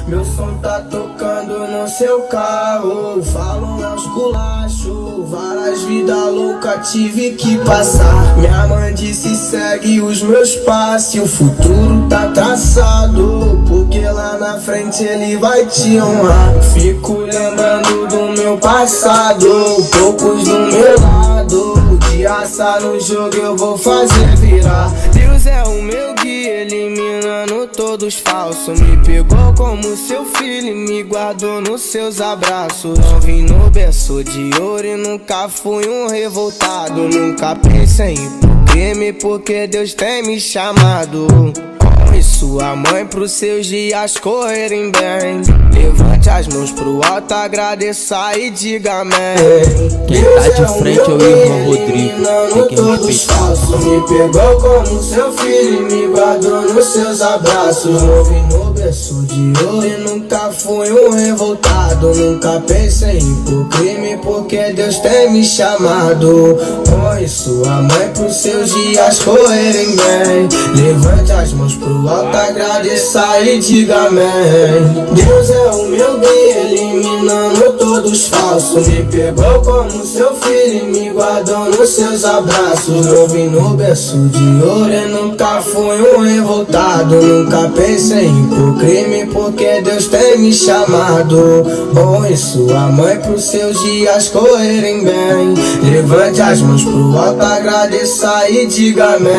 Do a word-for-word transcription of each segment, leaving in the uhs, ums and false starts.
Meu som tá tocando no seu carro. Falam aos culachos, várias vidas loucas tive que passar. Minha mãe disse segue os meus passos, o futuro tá traçado, porque lá na frente ele vai te honrar. Fico lembrando do meu passado, poucos do meu lado. De raça no jogo eu vou fazer virar. Deus é o meu guia, eliminando todos falsos. Me pegou como seu filho e me guardou nos seus abraços. Não vim no berço de ouro e nunca fui um revoltado. Nunca pensei em ir pro crime porque Deus tem me chamado. Honre sua mãe pros seus dias correrem bem. Levante as mãos pro alto, agradeça e diga amém. Quem tá de frente é o irmão Rodrigo, tem que respeitar. Me pegou como seu filho e me guardou nos seus abraços. Eu vim no berço de ouro e nunca fui um revoltado. Nunca pensei em ir pro crime porque Deus tem me chamado. Honre sua mãe pros seus dias correrem bem. Levante as mãos pro alto, agradeça e diga amém. Deus é o meu guia, eliminando todos falsos. Me pegou como seu filho e me guardou nos seus abraços. Eu vim no berço de ouro e nunca fui um revoltado. Nunca pensei em ir pro crime porque Deus tem me chamado. Honre sua mãe pros seus dias correrem bem. Levante as mãos pro alto, agradeça e diga amém.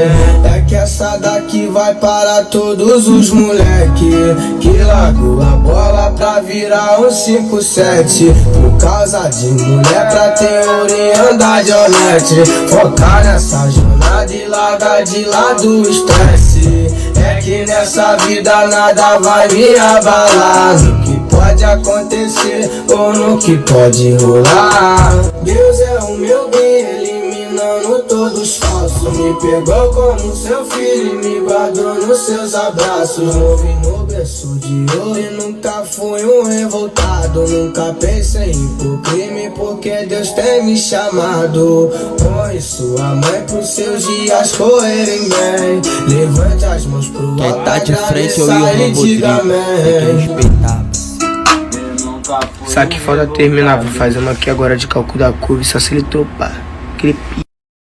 É que essa daqui vai para todos os moleque que largou a bola pra virar um cinco sete. Por causa de mulher pra ter ouro e andar de honete. Focar nessa jornada e largar de lado o estresse. É que nessa vida nada vai me abalar. No que pode acontecer ou no que pode rolar. Deus é o meu guia, eliminando todos falsos. Me pegou como seu filho e me guardou nos seus abraços. Eu vim no berço de ouro e nunca fui um revoltado. Nunca pensei em ir pro crime porque Deus tem me chamado. Honre sua mãe pros seus dias correrem bem. Levante as mãos pro alto, quem tá de frente é o irmão Rodrigo, tem que respeitar. Sabe que falta terminar, vou fazer uma aqui agora de cálculo da curva e só se ele topar. Aquele